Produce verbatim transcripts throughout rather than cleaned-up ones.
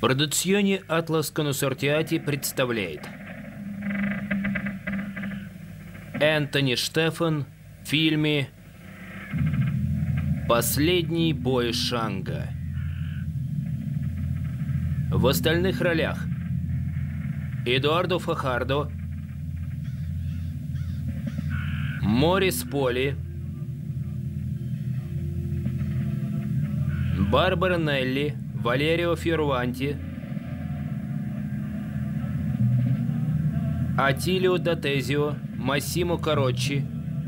Produzione Atlas Consortiati представляет Энтони Штефан в фильме «Последний бой Шанга». В остальных ролях Эдуардо Фахардо, Морис Поли, Барбара Нелли, Валерио Фьорванти, Атилио Датезио, Массимо Корочи,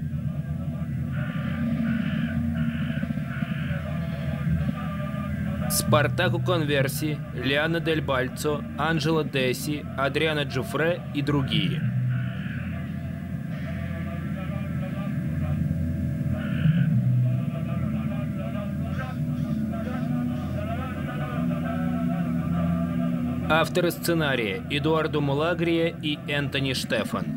Спартако Конверси, Лиана Дель Бальцо, Анджело Деси, Адриано Джуфре и другие. Авторы сценария Эдуардо Мулагрия и Энтони Штефан.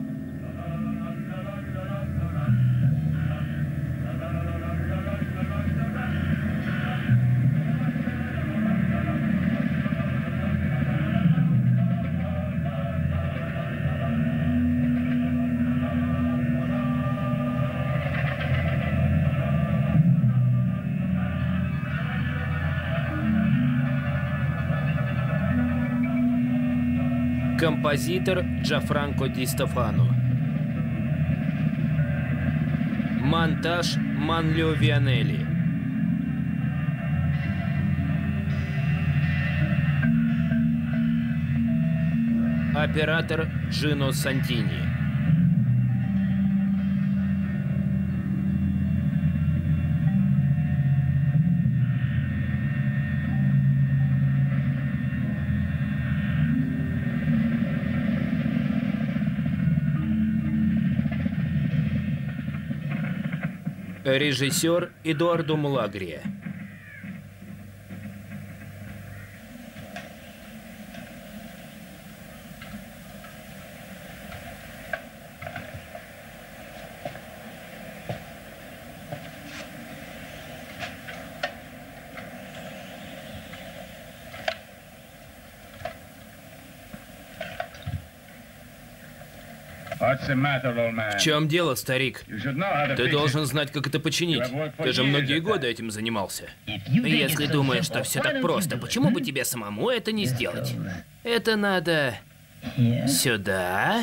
Композитор Джанфранко Ди Стефано. Монтаж Манлио Вианелли. Оператор Джино Сантини. Режиссер Эдуардо Мулагрия. В чем дело, старик? Ты должен знать, как это починить. Ты же многие годы этим занимался. Если думаешь, что все так просто, почему бы тебе самому это не сделать? Это надо сюда.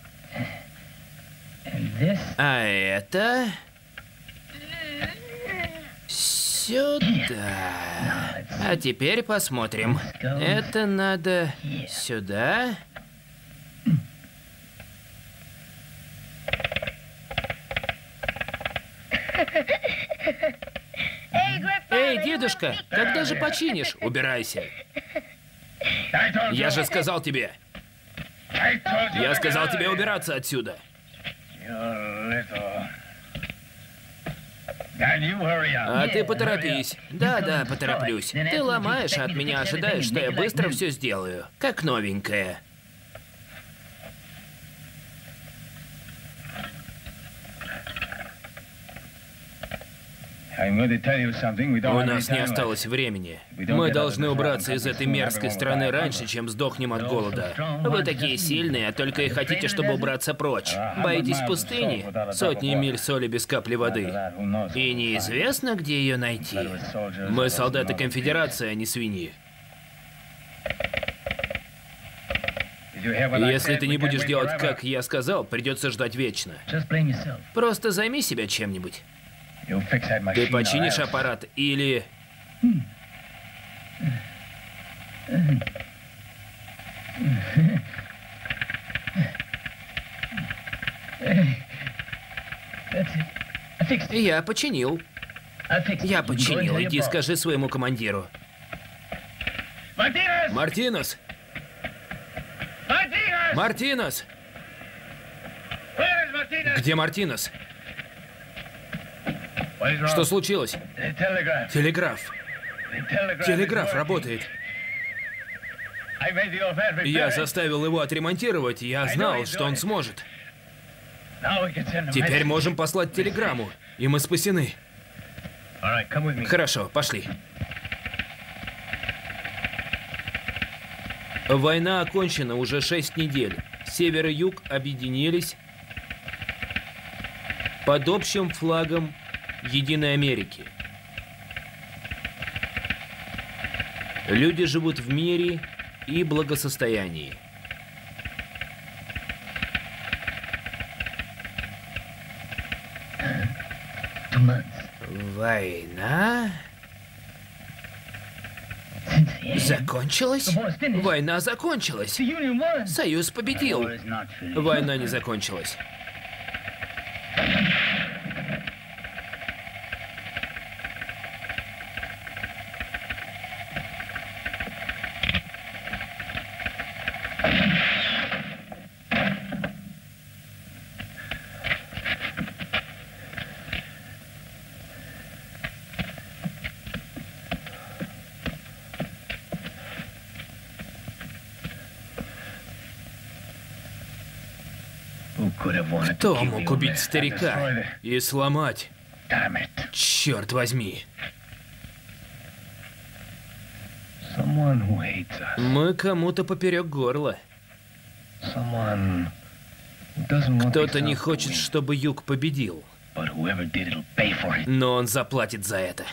А это сюда. А теперь посмотрим. Это надо сюда. Эй, дедушка, когда же починишь? Убирайся. Я же сказал тебе. Я сказал тебе убираться отсюда. А ты поторопись. Да-да, потороплюсь. Ты ломаешь, а от меня ожидаешь, что я быстро все сделаю. Как новенькое. У нас не осталось времени. Мы должны убраться из этой мерзкой страны раньше, чем сдохнем от голода. Вы такие сильные, а только и хотите, чтобы убраться прочь. Боитесь пустыни? Сотни миль соли без капли воды. И неизвестно, где ее найти. Мы солдаты конфедерации, а не свиньи. Если ты не будешь делать, как я сказал, придется ждать вечно. Просто займи себя чем-нибудь. Ты починишь аппарат или... Я починил. Я починил. Иди скажи своему командиру. Мартинес! Мартинес! Где Мартинес? Что случилось? Телеграф. Телеграф работает. Я заставил его отремонтировать, я знал, что он сможет. Теперь можем послать телеграмму, и мы спасены. Хорошо, пошли. Война окончена уже шесть недель. Север и юг объединились под общим флагом Единой Америки. Люди живут в мире и благосостоянии. Война? Закончилась? Война закончилась. Союз победил. Война не закончилась. Кто мог убить старика и сломать? Черт возьми. Мы кому-то поперек горла. Кто-то не хочет, чтобы Юг победил. Но он заплатит за это.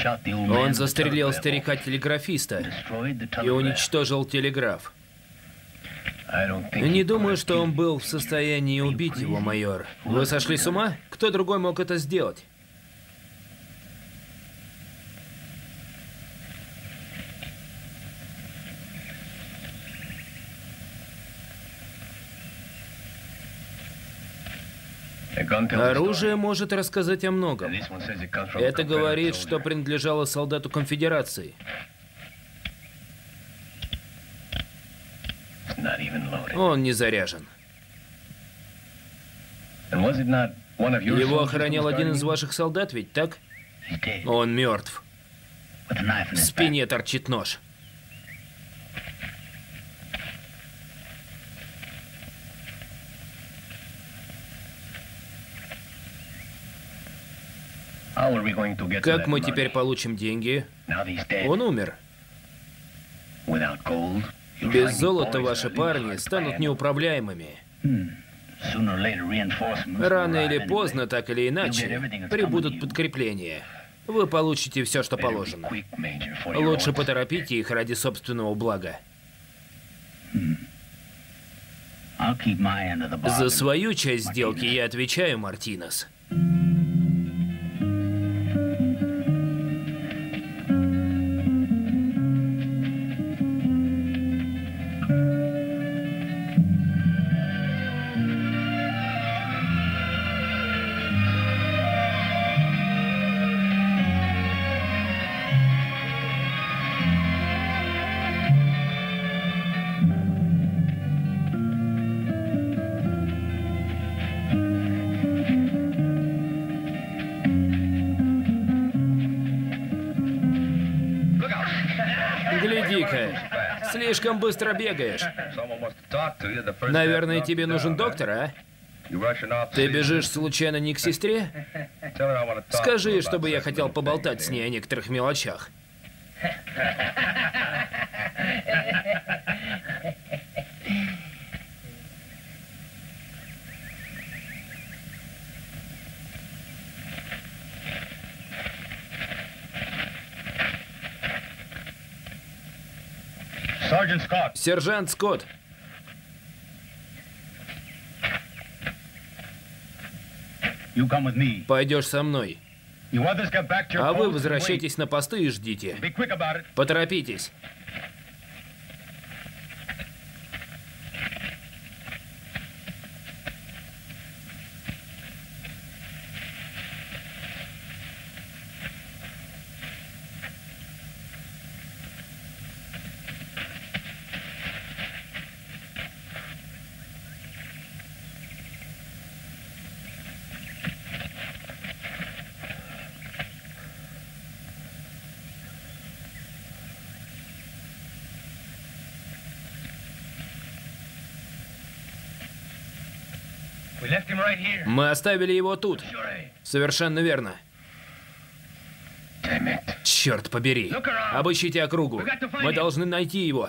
Он застрелил старика-телеграфиста и уничтожил телеграф. Не думаю, что он был в состоянии убить его, майор. Вы сошли с ума? Кто другой мог это сделать? Оружие может рассказать о многом. Это говорит, что принадлежало солдату конфедерации. Он не заряжен. Его охранял один из ваших солдат, ведь так? Он мертв. В спине торчит нож. Как мы теперь получим деньги? Он умер. Без золота ваши парни станут неуправляемыми. Рано или поздно, так или иначе, прибудут подкрепления. Вы получите все, что положено. Лучше поторопите их ради собственного блага. За свою часть сделки я отвечаю, Мартинес. Гляди-ка, слишком быстро бегаешь. Наверное, тебе нужен доктор, а? Ты бежишь случайно не к сестре? Скажи, чтобы я хотел поболтать с ней о некоторых мелочах. Сержант Скотт. Пойдешь со мной. А вы возвращайтесь на посты и ждите. Поторопитесь. Мы оставили его тут. Совершенно верно. Черт побери. Обыщите округу. Мы должны найти его.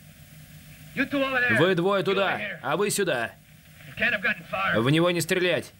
Вы двое туда, а вы сюда. В него не стрелять.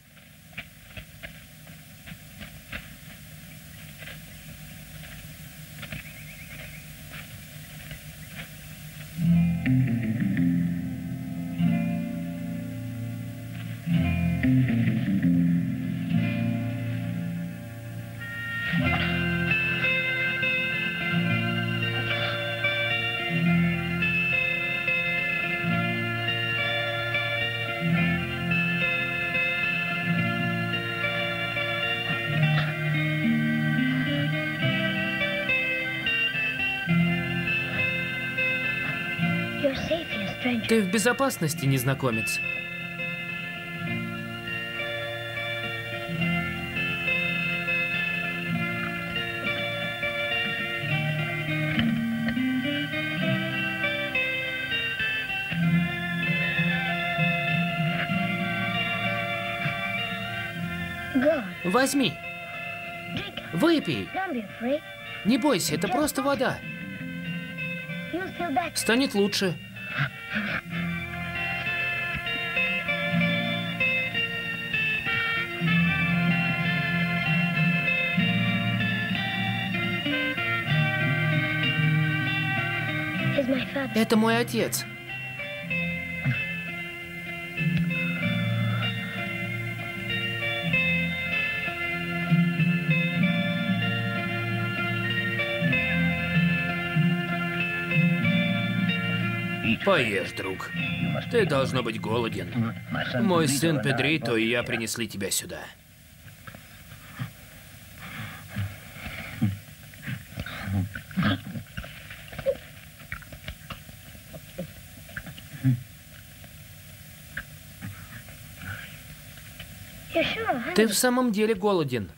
Ты в безопасности, незнакомец. Возьми. Выпей. Не бойся, это просто вода. Станет лучше. Это мой отец. Поешь, друг. Ты должно быть голоден. Мой сын Педрито и я принесли тебя сюда. Ты в самом деле голоден.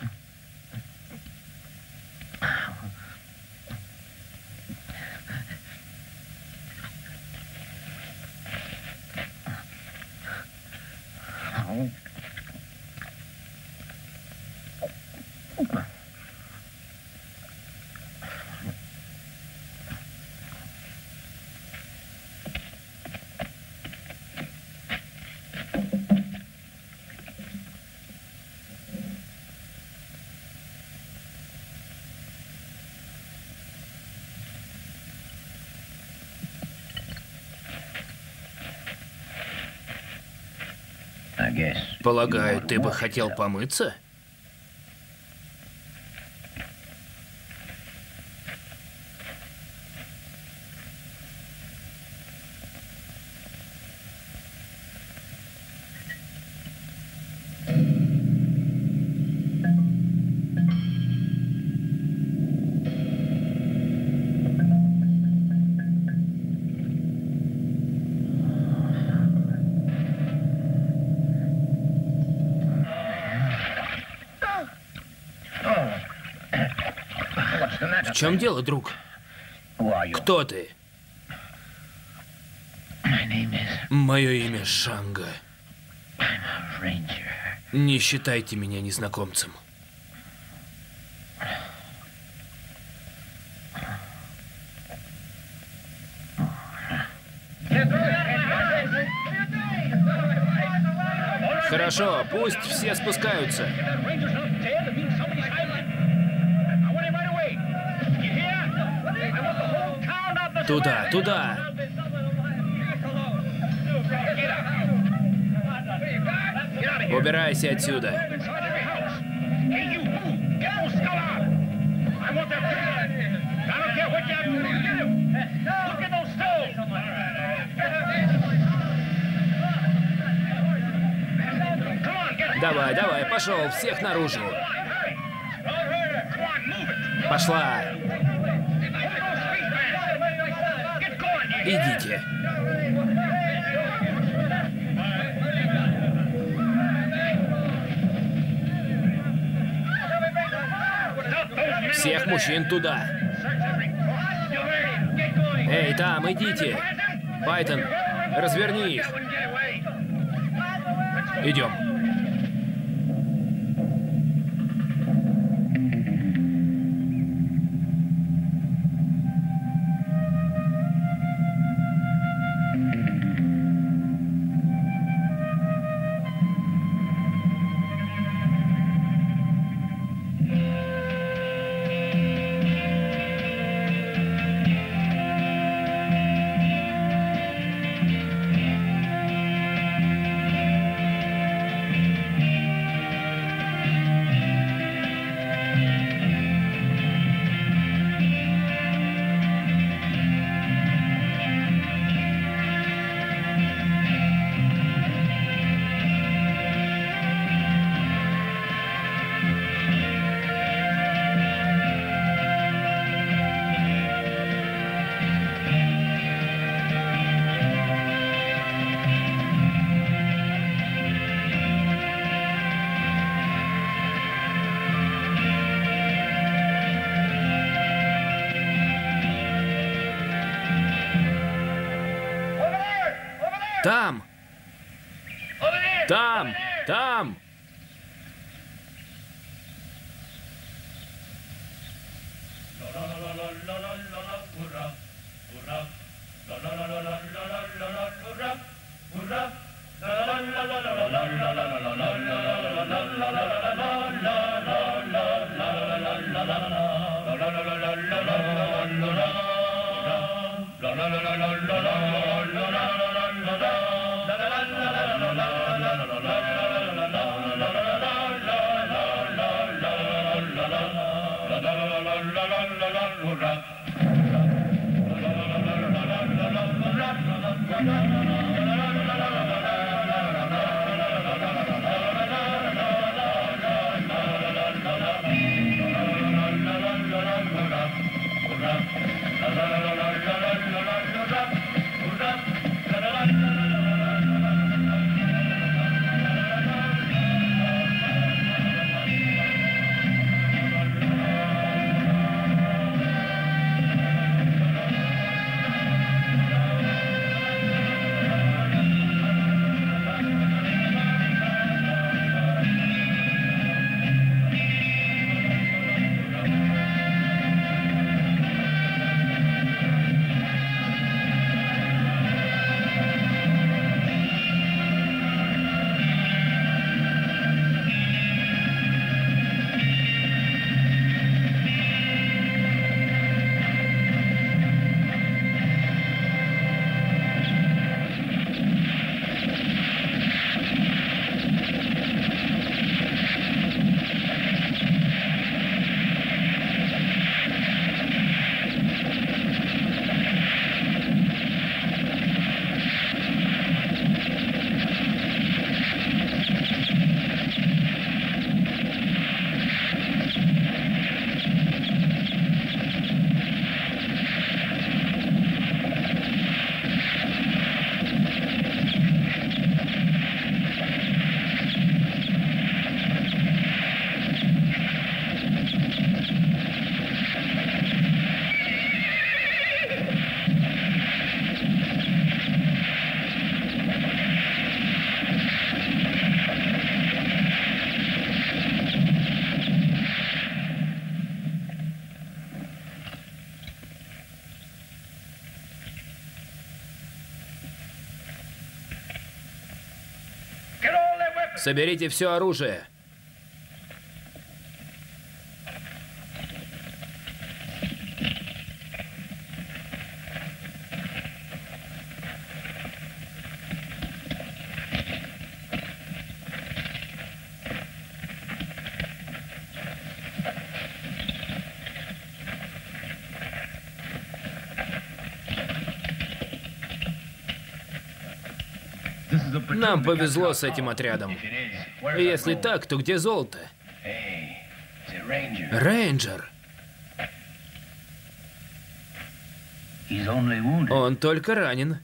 Полагаю, ты бы хотел помыться? В чем дело, друг? Кто ты? Мое имя Шанга. Не считайте меня незнакомцем. Хорошо, пусть все спускаются. Туда, туда. Убирайся отсюда. Давай, давай, пошел, всех наружу. Пошла. Идите. Всех мужчин туда. Эй, там, идите. Пайтон, разверни их. Идем. Там! Там! Там! Соберите все оружие. Нам повезло с этим отрядом. Если так, то где золото? Рейнджер. Он только ранен.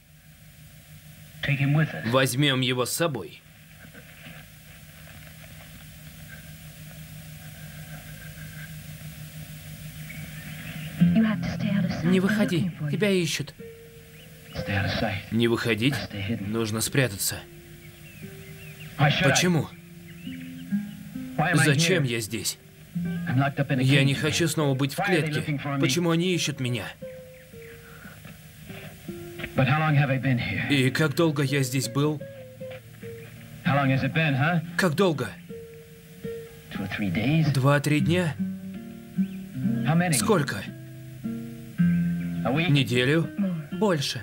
Возьмем его с собой. Не выходи, тебя ищут. Не выходить? Нужно спрятаться. Почему? Зачем я здесь? Я не хочу снова быть в клетке. Почему они ищут меня? И как долго я здесь был? Как долго? Два-три дня? Сколько? Неделю? Больше.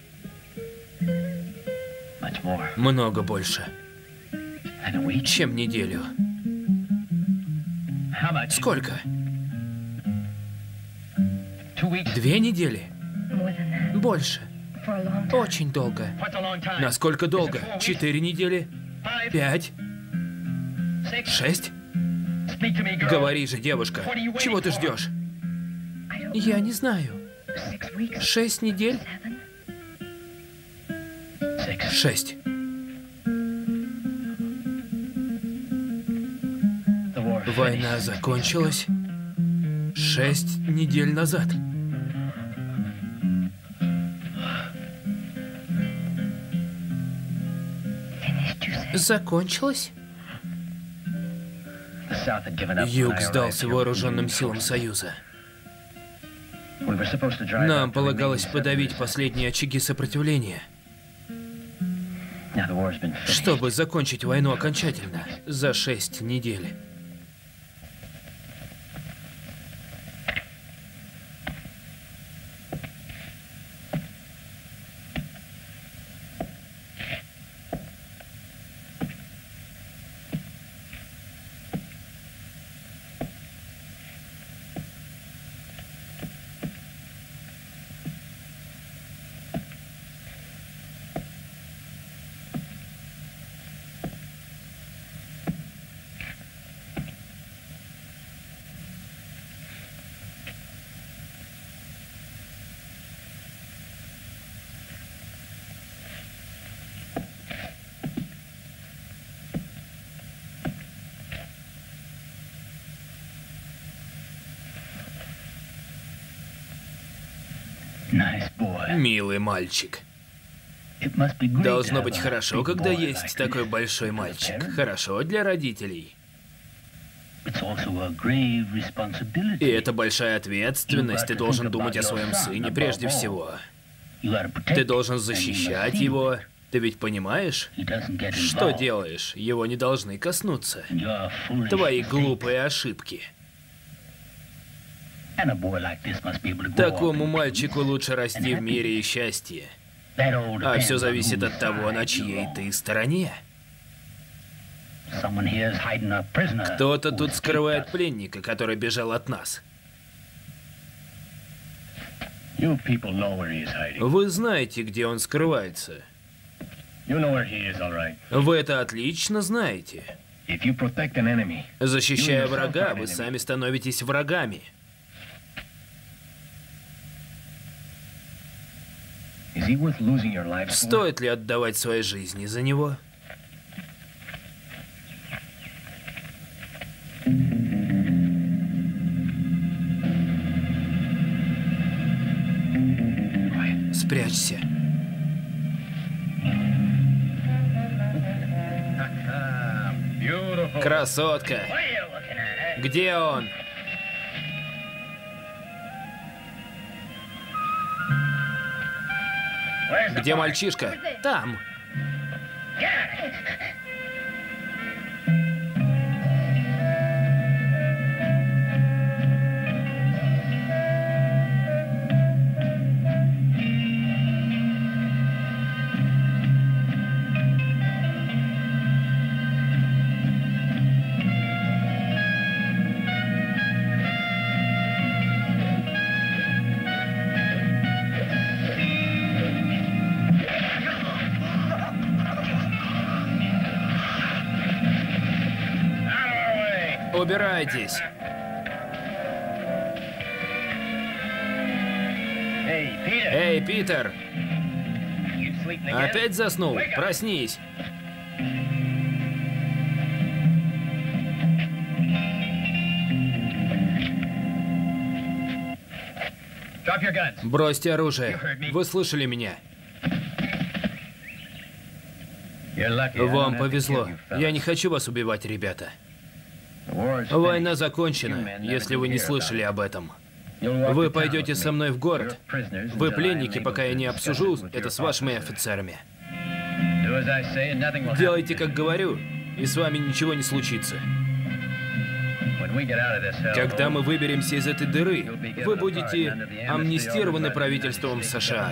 Много больше. Чем неделю. Сколько? Две недели? Больше. Очень долго. Насколько долго? Четыре недели? Пять? Шесть? Говори же, девушка. Чего ты ждешь? Я не знаю. Шесть недель? Шесть. Война закончилась шесть недель назад. Закончилась? Юг сдался вооруженным силам Союза. Нам полагалось подавить последние очаги сопротивления, чтобы закончить войну окончательно за шесть недель. Милый мальчик. Должно быть хорошо, когда есть такой большой мальчик. Хорошо для родителей. И это большая ответственность. Ты должен думать о своем сыне прежде всего. Ты должен защищать его. Ты ведь понимаешь, что делаешь? Его не должны коснуться. Твои глупые ошибки. Такому мальчику лучше расти в мире и счастье. А все зависит от того, на чьей ты стороне. Кто-то тут скрывает пленника, который бежал от нас. Вы знаете, где он скрывается. Вы это отлично знаете. Защищая врага, вы сами становитесь врагами. Стоит ли отдавать свои жизни за него? Спрячься. Красотка. Где он? Где мальчишка? Там. Убирайтесь. Эй, Питер! Опять заснул? Проснись. Бросьте оружие. Вы слышали меня? Вам повезло. Я не хочу вас убивать, ребята. Война закончена, если вы не слышали об этом. Вы пойдете со мной в город. Вы пленники, пока я не обсужу это с вашими офицерами. Делайте, как говорю, и с вами ничего не случится. Когда мы выберемся из этой дыры, вы будете амнистированы правительством США.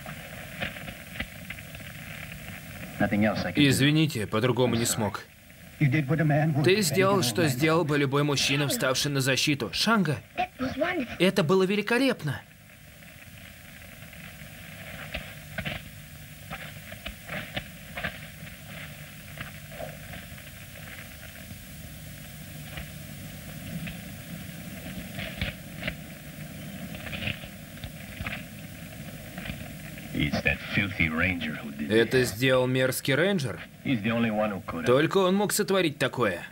Извините, по-другому не смог. Ты сделал, что сделал бы любой мужчина, вставший на защиту. Шанго, это было великолепно. Это сделал мерзкий рейнджер? Только он мог сотворить такое.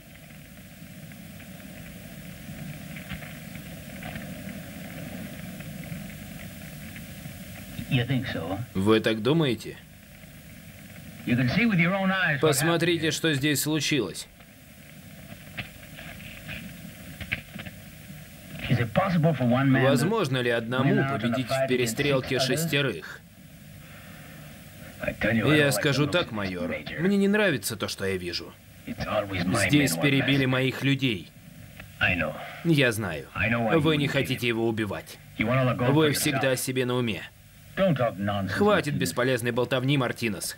Вы так думаете? Посмотрите, что здесь случилось. Возможно ли одному победить в перестрелке шестерых? Я скажу так, майор. Мне не нравится то, что я вижу. Здесь перебили моих людей. Я знаю. Вы не хотите его убивать. Вы всегда себе на уме. Хватит бесполезной болтовни, Мартинес.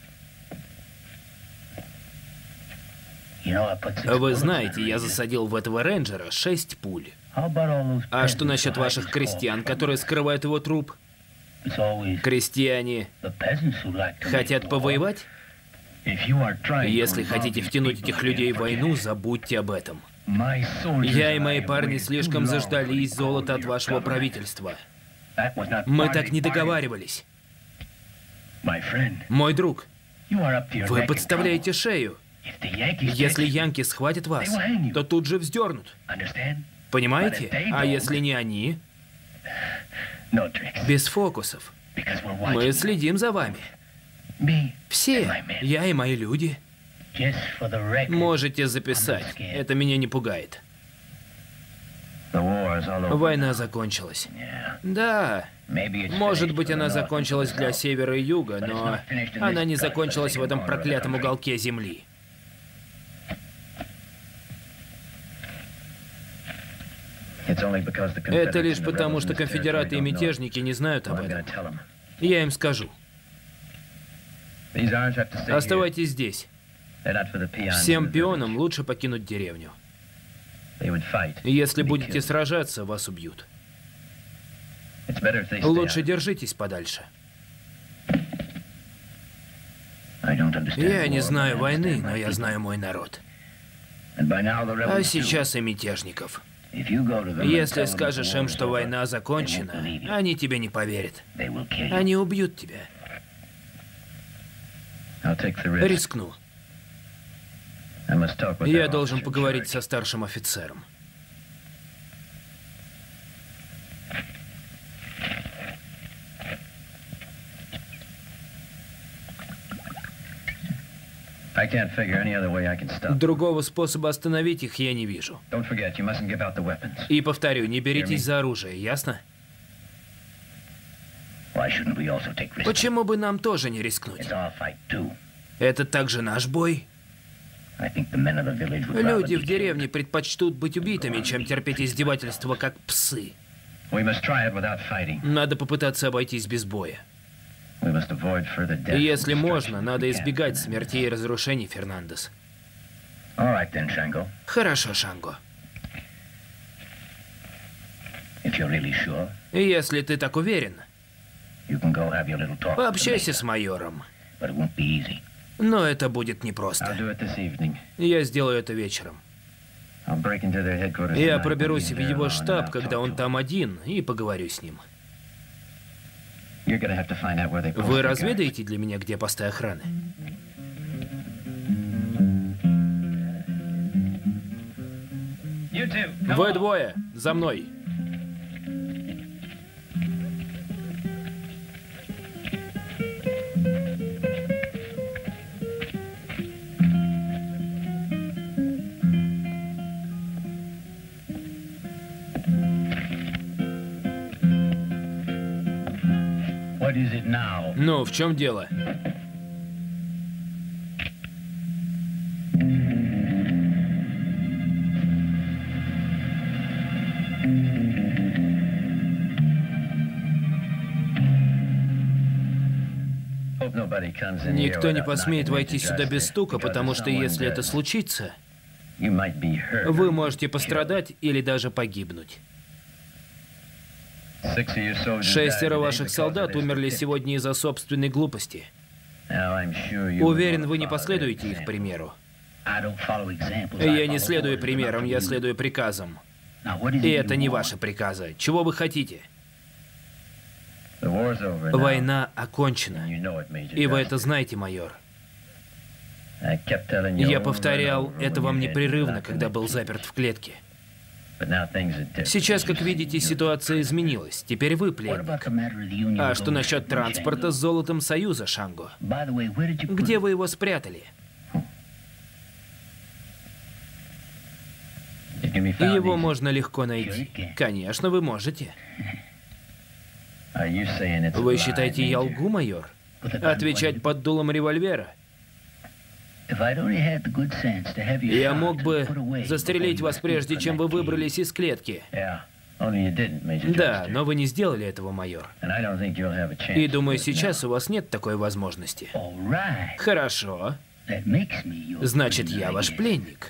Вы знаете, я засадил в этого рейнджера шесть пуль. А что насчет ваших крестьян, которые скрывают его труп? Крестьяне хотят повоевать? Если хотите втянуть этих людей в войну, забудьте об этом. Я и мои парни слишком заждались золота от вашего правительства. Мы так не договаривались. Мой друг, вы подставляете шею. Если янки схватят вас, то тут же вздернут. Понимаете? А если не они? Без фокусов. Мы следим за вами. Все. Я и мои люди. Можете записать. Это меня не пугает. Война закончилась. Да. Может быть, она закончилась для севера и юга, но она не закончилась в этом проклятом уголке земли. Это лишь потому, что конфедераты и мятежники не знают об этом. Я им скажу. Оставайтесь здесь. Всем пионам лучше покинуть деревню. Если будете сражаться, вас убьют. Лучше держитесь подальше. Я не знаю войны, но я знаю мой народ. А сейчас и мятежников. Если скажешь им, что война закончена, они тебе не поверят. Они убьют тебя. Рискну. Я должен поговорить со старшим офицером. Другого способа остановить их я не вижу. И повторю, не беритесь за оружие, ясно? Почему бы нам тоже не рискнуть? Это также наш бой. Люди в деревне предпочтут быть убитыми, чем терпеть издевательства, как псы. Надо попытаться обойтись без боя. Если можно, надо избегать смертей и разрушений, Фернандес. Хорошо, Шанго. Если ты так уверен, пообщайся с майором. Но это будет непросто. Я сделаю это вечером. Я проберусь в его штаб, когда он там один, и поговорю с ним. Вы разведаете для меня, где посты охраны? Вы двое, за мной. Ну, в чем дело? Никто не посмеет войти сюда без стука, потому что если это случится, вы можете пострадать или даже погибнуть. Шестеро ваших солдат умерли сегодня из-за собственной глупости. Уверен, вы не последуете их примеру. Я не следую примерам, я следую приказам. И это не ваши приказы. Чего вы хотите? Война окончена. И вы это знаете, майор. Я повторял это вам непрерывно, когда был заперт в клетке. Сейчас, как видите, ситуация изменилась. Теперь вы пленник. А что насчет транспорта с золотом Союза, Шанго? Где вы его спрятали? Его можно легко найти. Конечно, вы можете. Вы считаете, я лгу, майор? Отвечать под дулом револьвера? Я мог бы застрелить вас прежде, чем вы выбрались из клетки. Да, но вы не сделали этого, майор. И думаю, сейчас у вас нет такой возможности. Хорошо. Значит, я ваш пленник.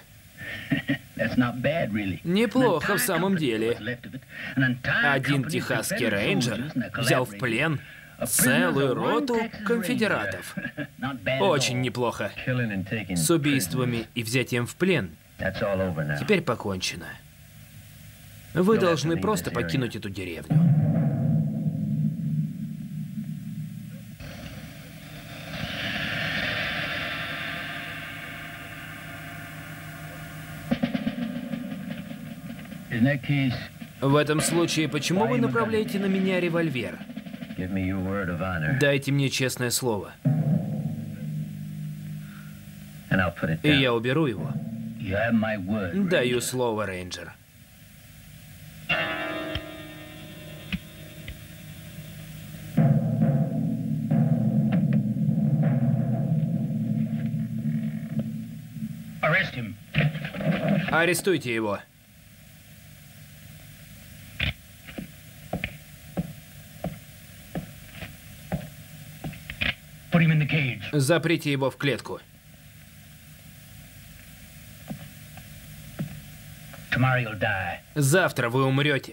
Неплохо в самом деле. Один техасский рейнджер взял в плен целую роту конфедератов. Очень неплохо. С убийствами и взятием в плен теперь покончено. Вы должны просто покинуть эту деревню. В этом случае, почему вы направляете на меня револьвер? Дайте мне честное слово. И я уберу его. Даю слово, рейнджер. Арестуйте его. Заприте его в клетку. Завтра вы умрете.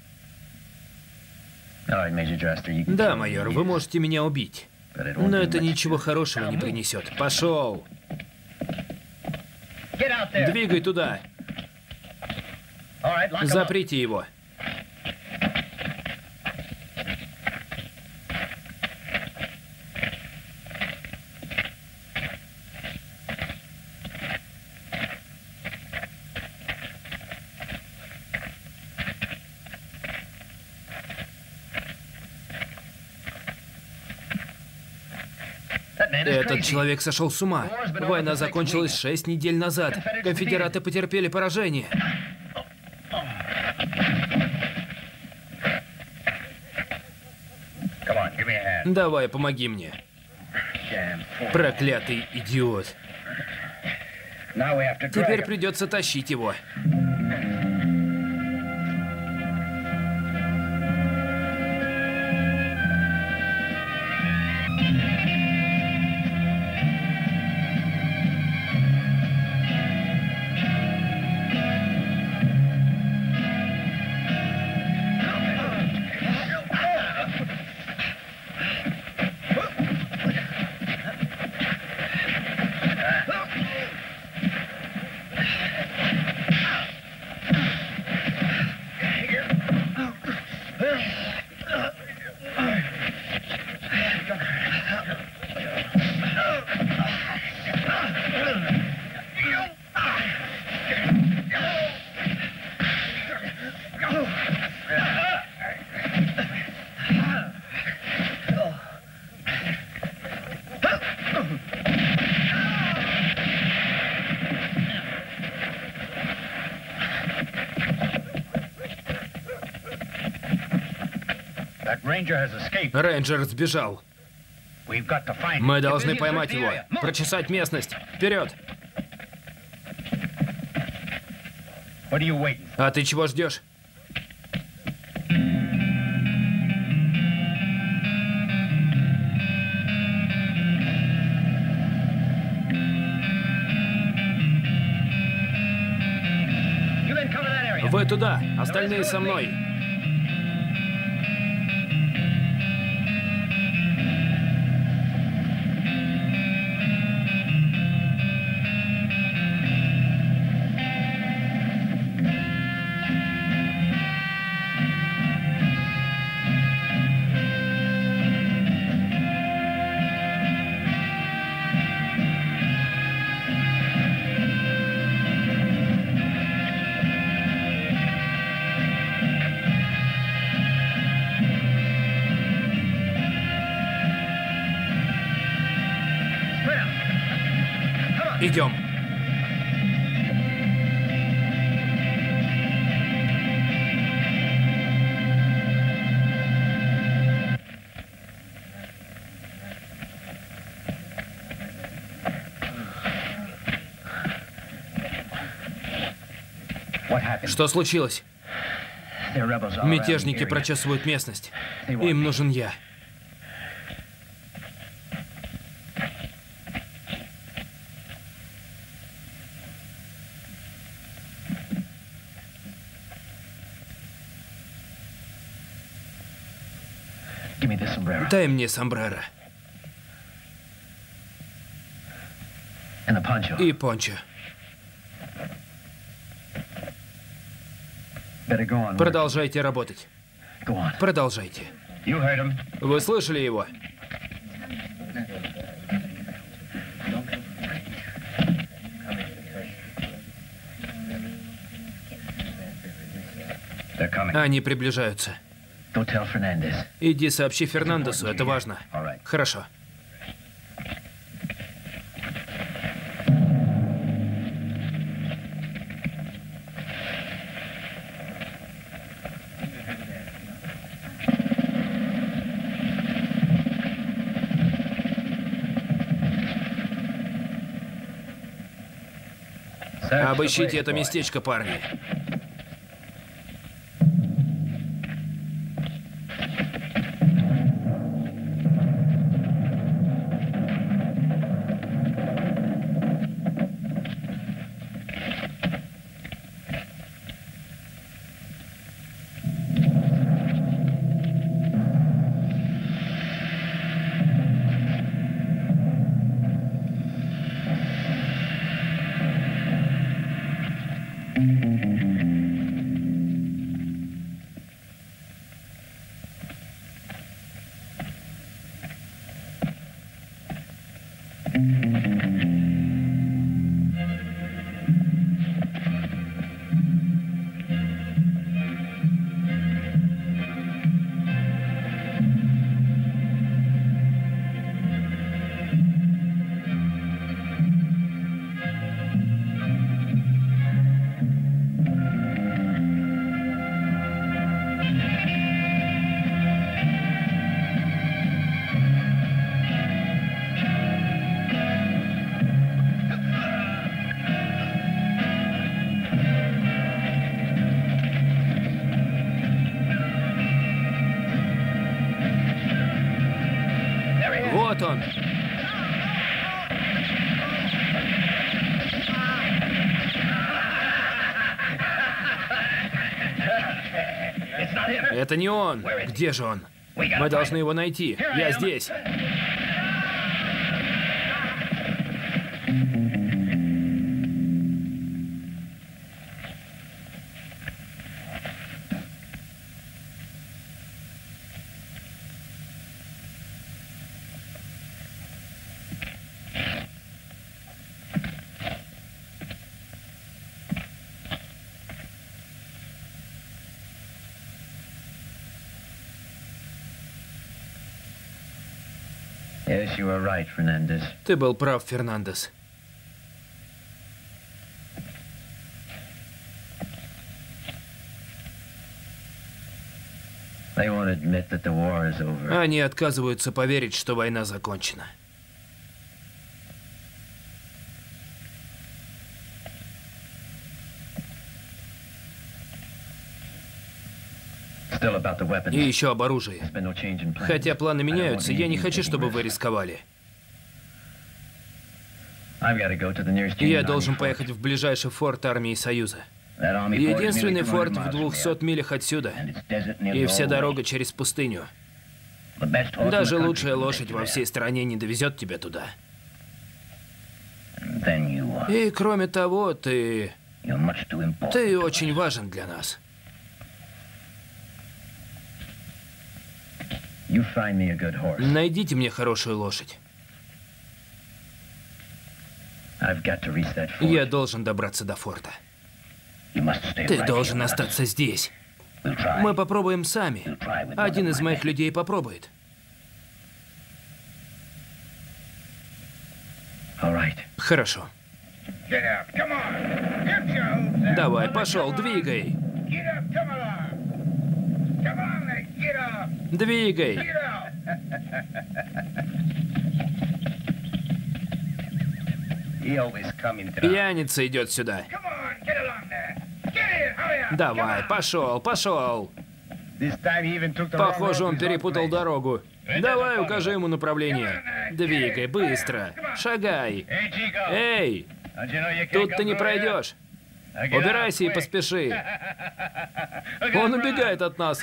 Да, майор, вы можете меня убить. Но это ничего хорошего не принесет. Пошел. Двигай туда. Заприте его. Этот человек сошел с ума. Война закончилась шесть недель назад. Конфедераты потерпели поражение. Давай, помоги мне. Проклятый идиот. Теперь придется тащить его. Рейнджер сбежал. Мы должны поймать его. Прочесать местность. Вперед! А ты чего ждешь? туда, остальные со мной. Идем. Что случилось? Мятежники прочесывают местность. Им нужен я. Дай мне сомбреро. И пончо. Продолжайте работать. Продолжайте. Вы слышали его? Они приближаются. Иди сообщи Фернандесу, это важно. Хорошо. Обыщите это местечко, парни. Вот он. Это не он. Где же он? Мы должны его найти. Я здесь. Yes, you were right, Fernandez. Ты был прав, Фернандес. They won't admit that the war is over. Они отказываются поверить, что война закончена. И И еще об оружии. Хотя планы меняются, я не хочу, чтобы вы рисковали. Я должен поехать в ближайший форт армии Союза. Единственный форт в двухсот милях отсюда. И вся дорога через пустыню. Даже лучшая лошадь во всей стране не довезет тебя туда. И кроме того, ты... Ты очень важен для нас. Найдите мне хорошую лошадь. Я должен добраться до форта. Ты должен остаться здесь. Мы попробуем сами. Один из моих людей попробует. Хорошо. Давай, пошел, двигай. Двигай. Пьяница идет сюда. Давай, пошел, пошел. Похоже, он перепутал дорогу. Давай, укажи ему направление. Двигай, быстро. Шагай. Эй, тут ты не пройдешь. Убирайся и поспеши. Он убегает от нас.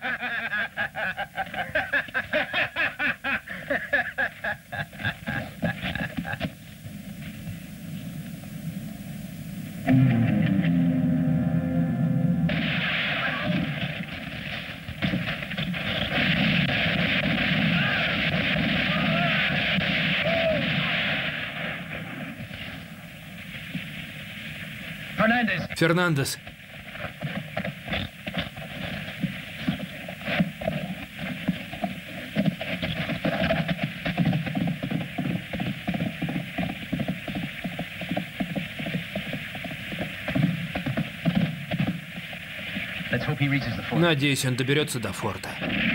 Фернандес. Надеюсь, он доберется до форта.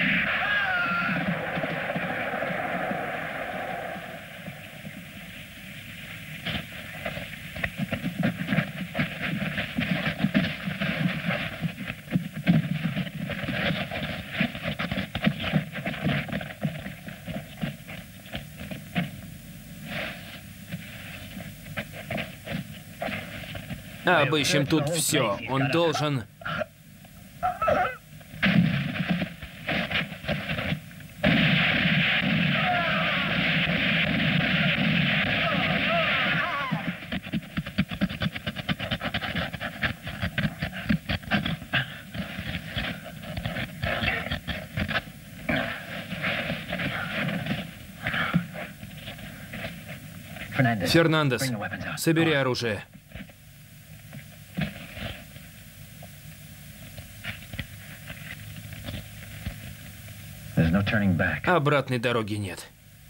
Обыщем тут все. Он должен... Фернандес, собери оружие. Обратной дороги нет.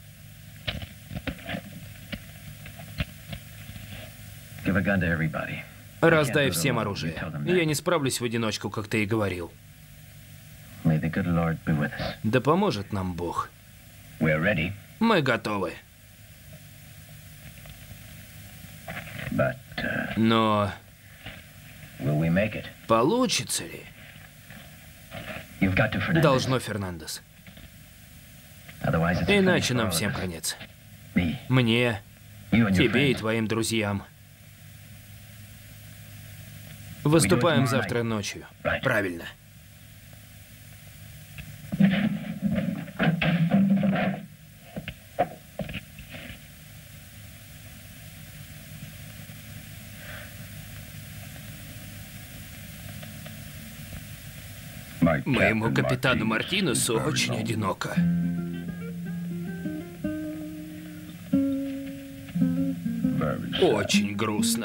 Раздай всем оружие. Я не справлюсь в одиночку, как ты и говорил. Да поможет нам Бог. Мы готовы. Но получится ли? Должно, Фернандес. Иначе нам всем конец. Мне, тебе и твоим друзьям. Выступаем завтра ночью. Правильно. Моему капитану Мартинесу очень одиноко. Очень грустно.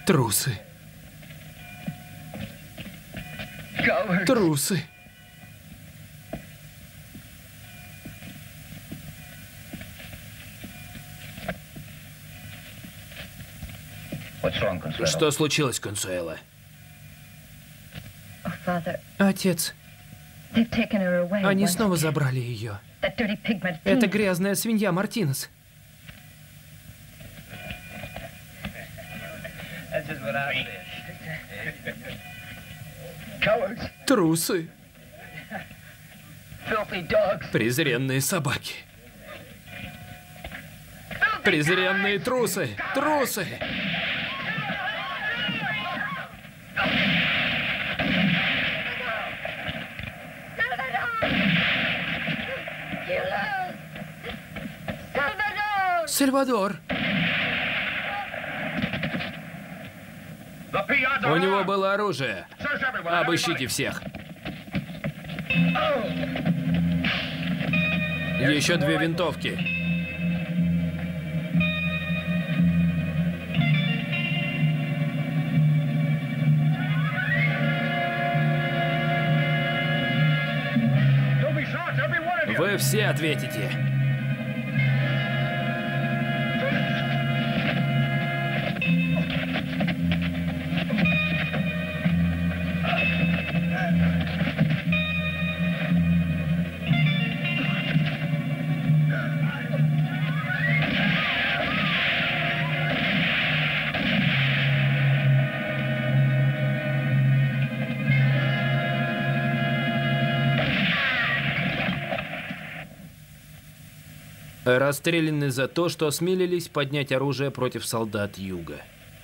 Трусы. Трусы. Что случилось, Консуэла? Отец. Они снова забрали ее. Это грязная свинья Мартинес. Трусы. Презренные собаки. Презренные трусы. Трусы. Сальвадор. У него было оружие. Обыщите всех. Еще две винтовки. Вы все ответите. Расстреляны за то, что осмелились поднять оружие против солдат Юга.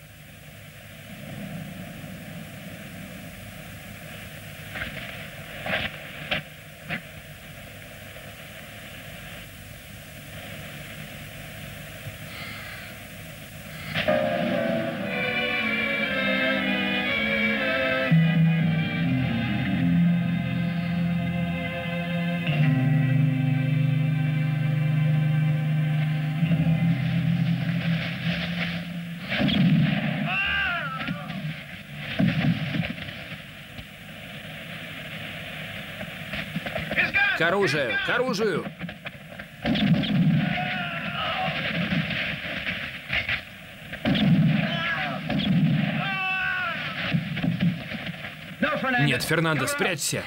К оружию! К оружию! Нет, Фернандо, спрячься!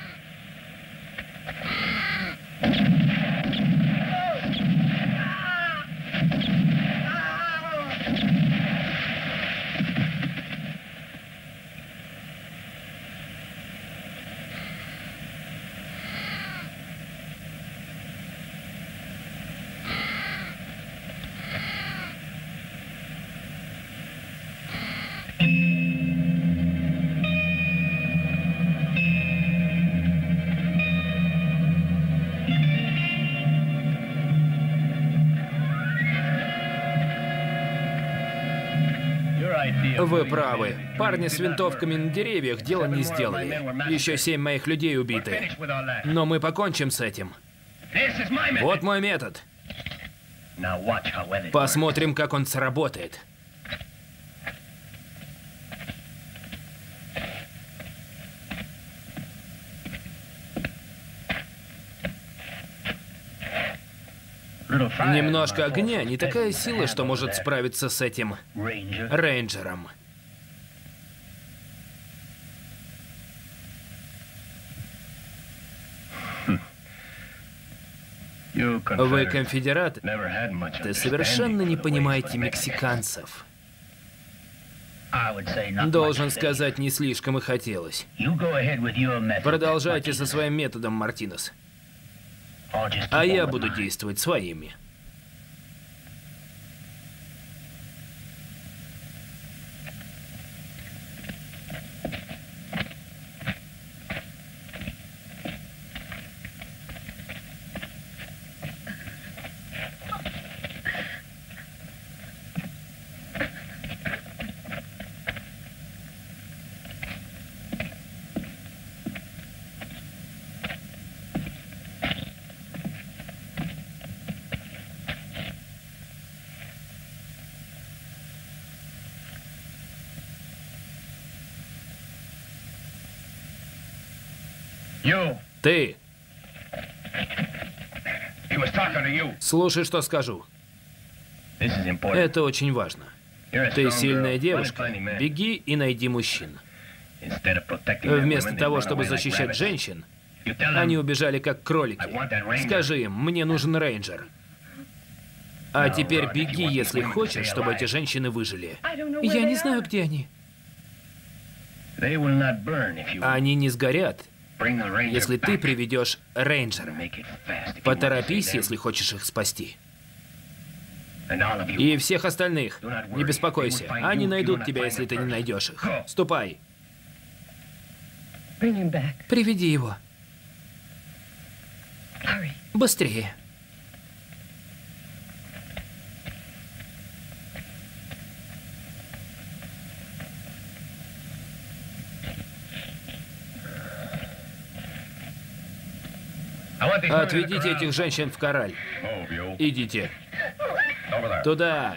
Вы правы. Парни с винтовками на деревьях дело не сделали. Еще семь моих людей убиты. Но мы покончим с этим. Вот мой метод. Посмотрим, как он сработает. Немножко огня, не такая сила, что может справиться с этим рейнджером. Вы конфедераты? Ты совершенно не понимаете мексиканцев. Должен сказать, не слишком и хотелось. Продолжайте со своим методом, Мартинес. А я буду действовать своими. Ты. Слушай, что скажу. Это очень важно. Ты сильная девушка. Беги и найди мужчин. Вместо того, чтобы защищать женщин, они убежали как кролики. Скажи им, мне нужен рейнджер. А теперь беги, если хочешь, чтобы эти женщины выжили. Я не знаю, где они. Они не сгорят, если ты приведешь рейнджера. Поторопись, если хочешь их спасти. И всех остальных, не беспокойся. Они найдут тебя, если ты не найдешь их. Ступай. Приведи его. Быстрее. Отведите этих женщин в кораль. Идите. Туда.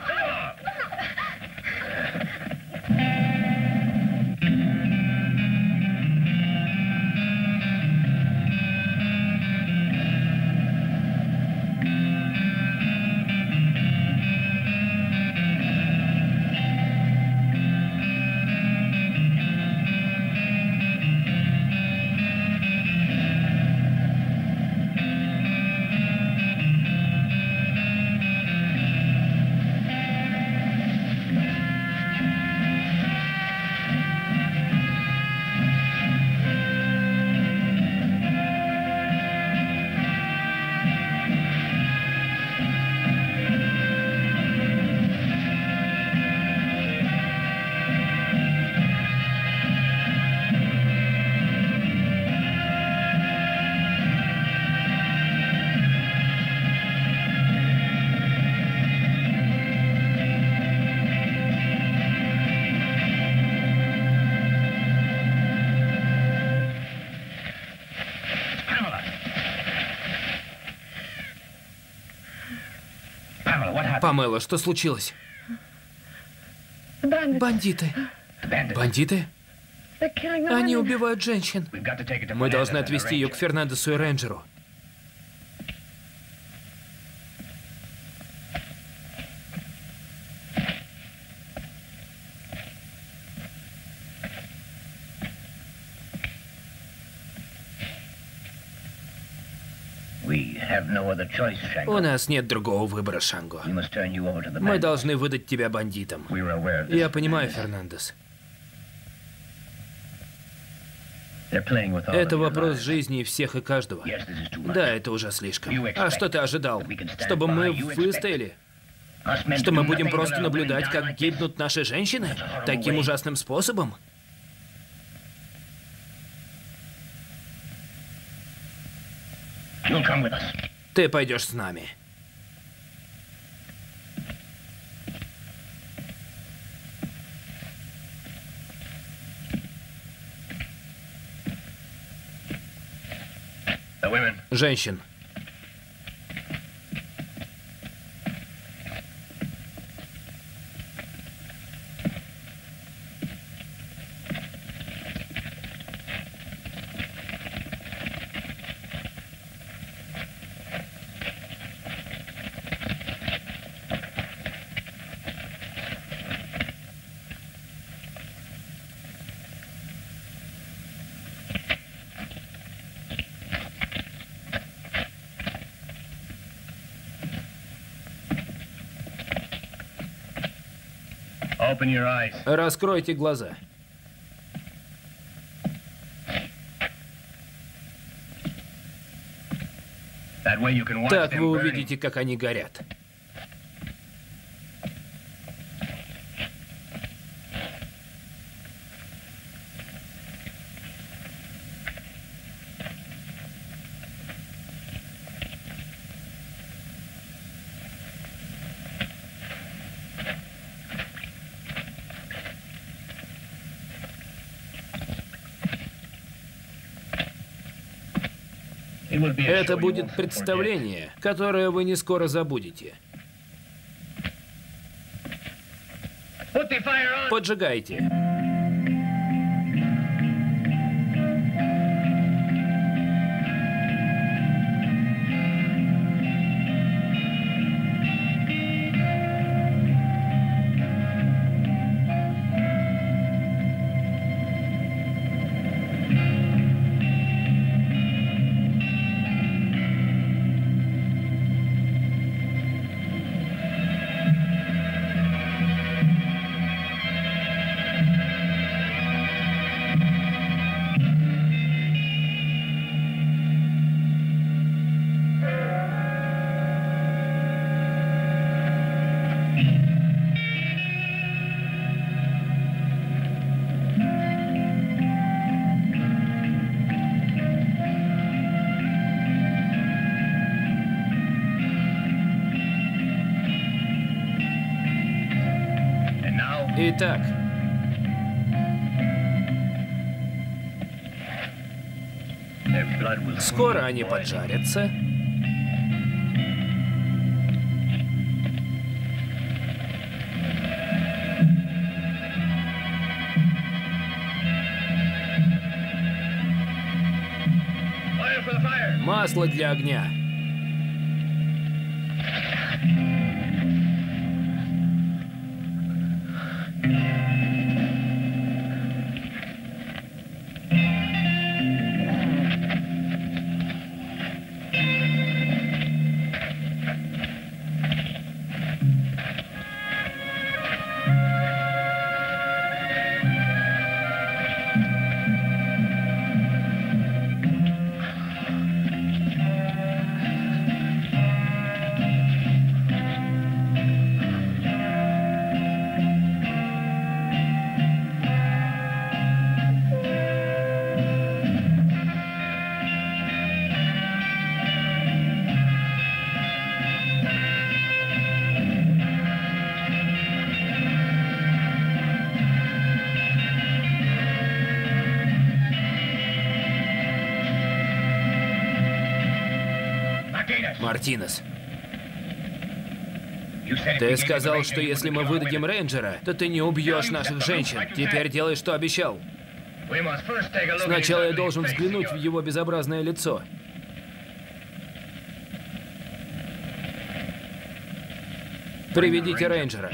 Памела, что случилось? Бандиты. Бандиты? Они убивают женщин. Мы должны отвезти ее к Фернандесу и рейнджеру. У нас нет другого выбора, Шанго. Мы должны выдать тебя бандитам. Я понимаю, Фернандес. Это вопрос жизни всех и каждого. Да, это уже слишком. А что ты ожидал? Чтобы мы выстояли? Что мы будем просто наблюдать, как гибнут наши женщины? Таким ужасным способом? Ты пойдешь с нами. Женщин. Раскройте глаза. Так вы увидите, как они горят. Это будет представление, которое вы не скоро забудете. Поджигайте. Итак. Скоро они поджарятся. Масло для огня. Мартинес, ты сказал, что если мы выдадим рейнджера, то ты не убьешь наших женщин. Теперь делай, что обещал. Сначала я должен взглянуть в его безобразное лицо. Приведите рейнджера.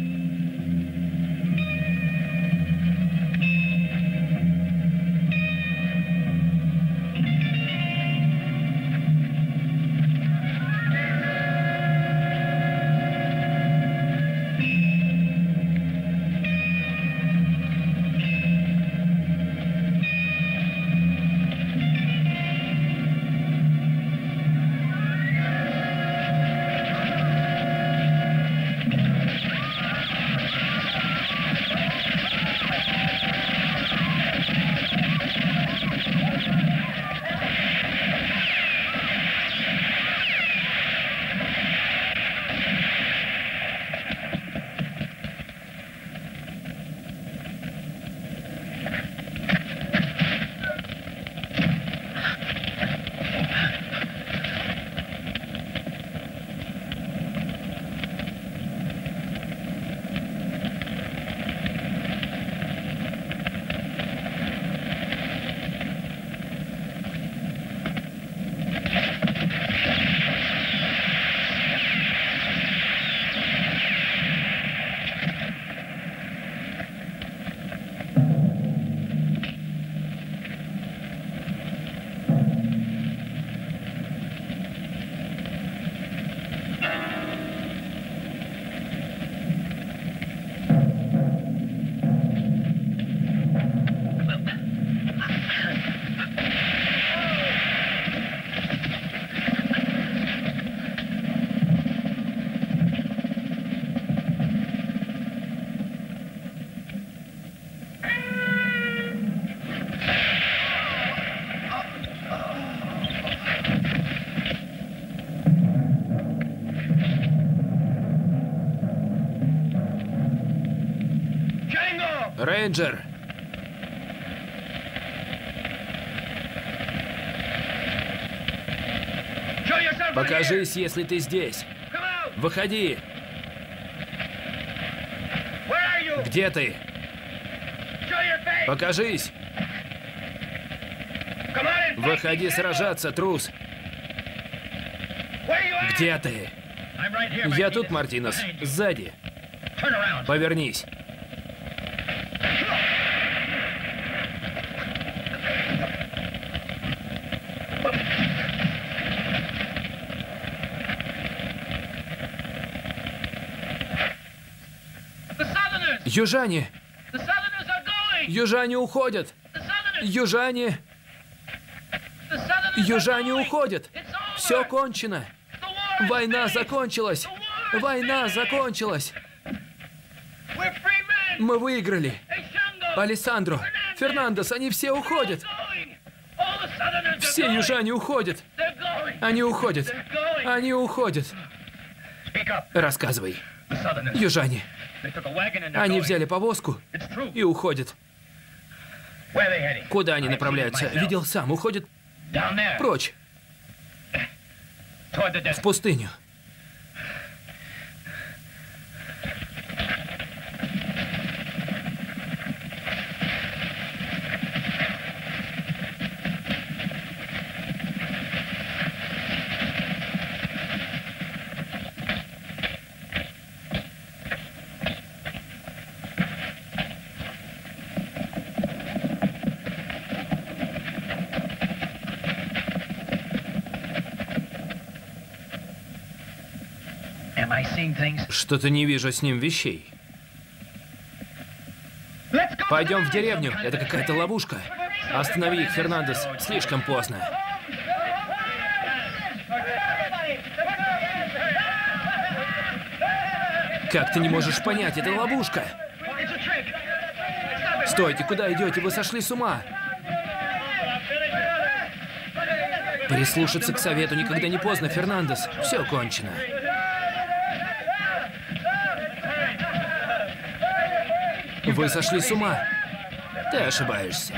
Рейнджер! Покажись, если ты здесь. Выходи! Где ты? Покажись! Выходи сражаться, трус! Где ты? Я тут, Мартинес, сзади. Повернись. Южане! Южане уходят! Южане! Южане уходят! Все кончено! Война закончилась! Война закончилась! Мы выиграли! Алессандро! Фернандес, они все уходят! Все южане уходят! Они уходят! Они уходят! Рассказывай! Южане! Они взяли повозку и уходят. Куда они направляются? Видел сам. Уходят прочь. В пустыню. Что-то не вижу с ним вещей. Пойдем в деревню. Это какая-то ловушка. Останови их, Фернандес. Слишком поздно. Как ты не можешь понять? Это ловушка. Стойте, куда идете? Вы сошли с ума. Прислушаться к совету никогда не поздно, Фернандес. Все кончено. Вы сошли с ума. Ты ошибаешься.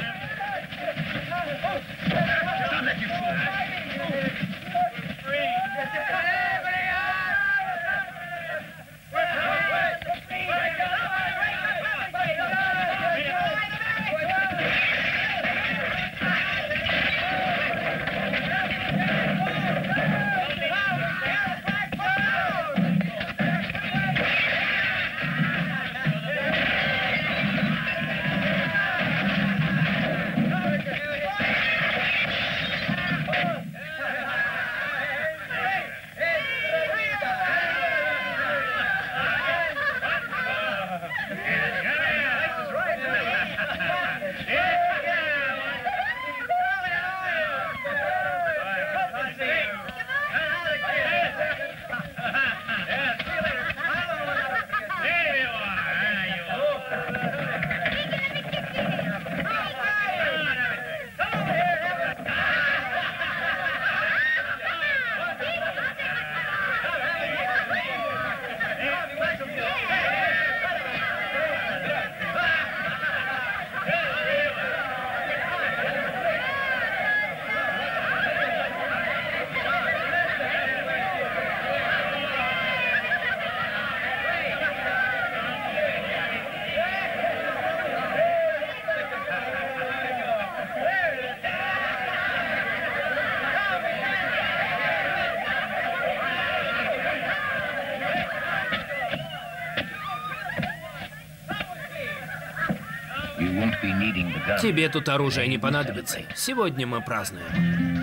Тебе тут оружие не понадобится. Сегодня мы празднуем.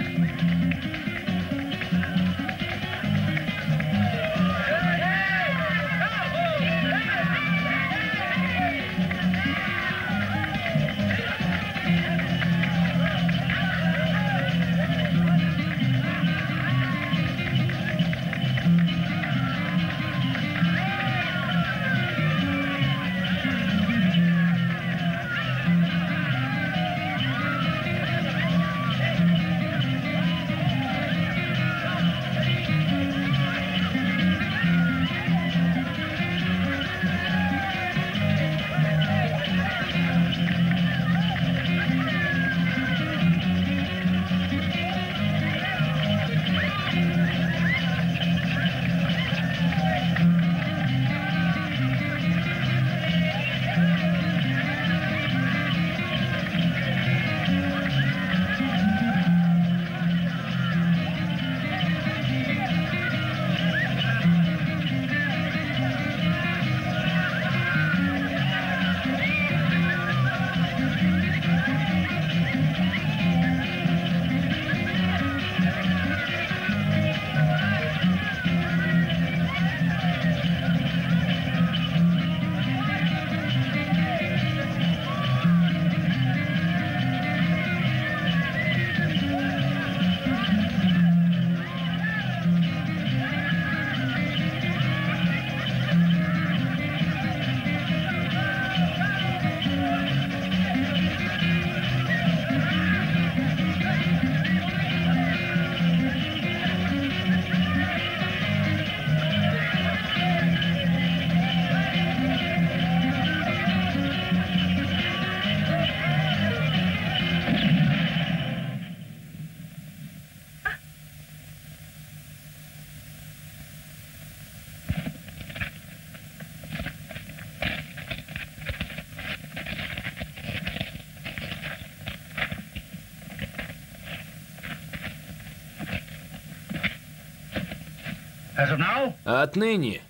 Отныне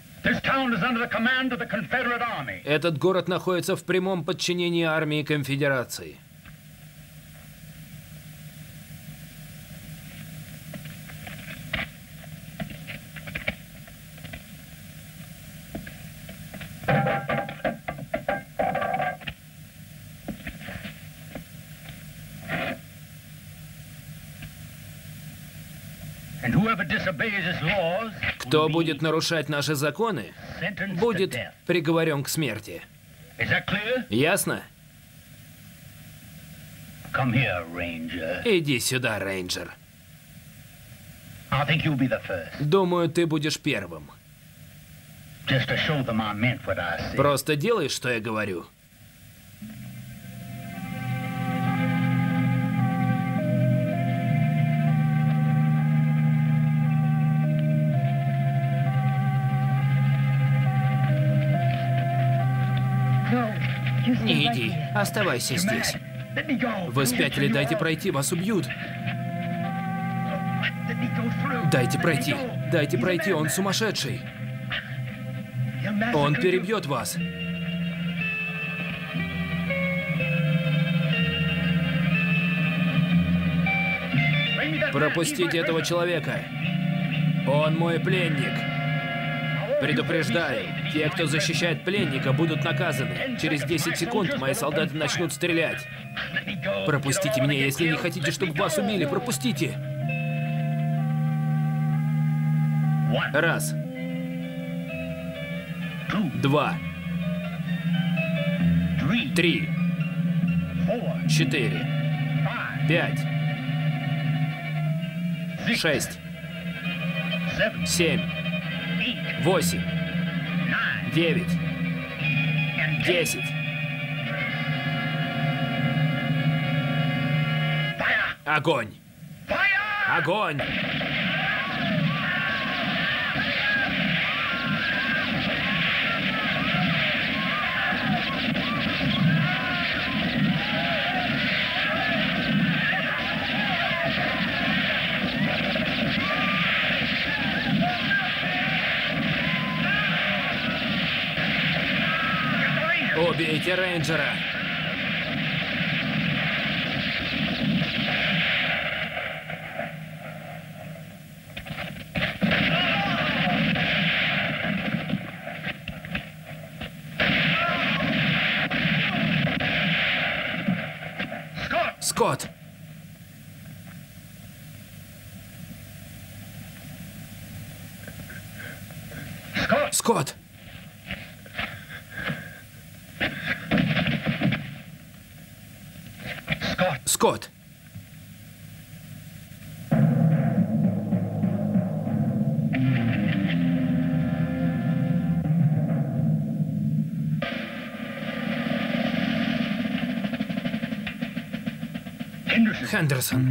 этот город находится в прямом подчинении армии Конфедерации. Кто будет нарушать наши законы, будет приговорен к смерти. Ясно? Иди сюда, рейнджер. Думаю, ты будешь первым. Просто делай, что я говорю. Не иди, оставайся здесь. Вы спятили, дайте пройти, вас убьют. Дайте пройти, дайте пройти, он сумасшедший. Он перебьет вас. Пропустите этого человека. Он мой пленник. Предупреждаю, те, кто защищает пленника, будут наказаны. Через десять секунд мои солдаты начнут стрелять. Пропустите меня, если не хотите, чтобы вас убили. Пропустите. Раз. Два. Три. Четыре. Пять. Шесть. Семь. Восемь. Девять. Десять. Огонь! Огонь! Убейте рейнджера! Скотт! Скотт! Скотт! Хендерсон.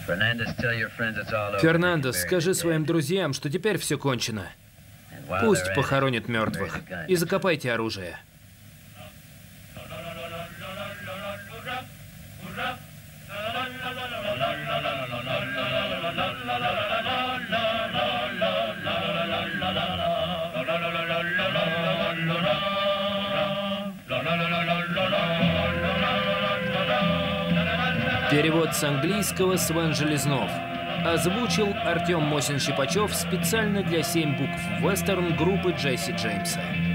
Фернандес, скажи своим друзьям, что теперь все кончено. Пусть похоронят мертвых. И закопайте оружие. Перевод с английского Свен Железнов. Озвучил Артем Мосин-Щипачев специально для семь букв вестерн группы Джесси Джеймса.